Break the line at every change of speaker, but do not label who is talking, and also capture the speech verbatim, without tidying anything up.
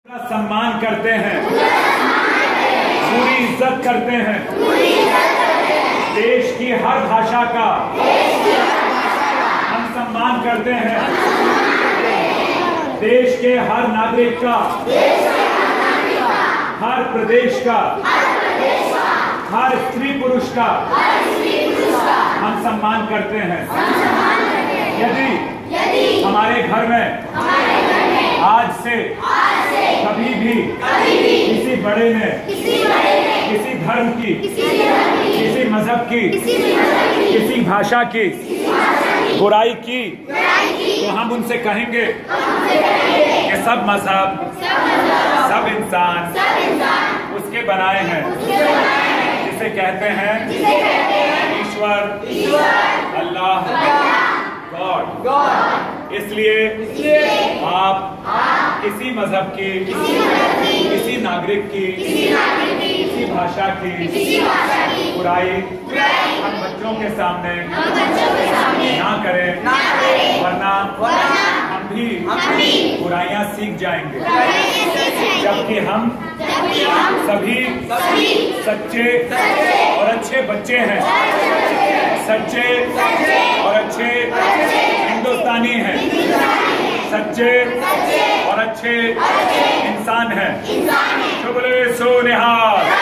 सम्मान करते हैं, पूरी इज्जत करते हैं। देश की हर भाषा का हम सम्मान करते हैं। देश के हर नागरिक का, हर प्रदेश का, हर स्त्री पुरुष का हम सम्मान करते हैं। यदि हमारे घर में आज से कभी भी किसी बड़े ने किसी धर्म की, किसी मजहब की, किसी भाषा की बुराई की, तो हम उनसे कहेंगे कि सब मजहब, सब इंसान उसके बनाए हैं, जिसे कहते हैं ईश्वर, अल्लाह, गॉड। इसलिए आप किसी मजहब की, किसी नागरिक की, किसी भाषा की बुराई हम बच्चों के सामने ना करें, वरना हम भी बुराइयां सीख जाएंगे। जबकि हम सभी सच्चे और अच्छे बच्चे हैं, सच्चे और अच्छे हिंदुस्तानी हैं, सच्चे और अच्छे इंसान हैं। शुक्र सोनिहार।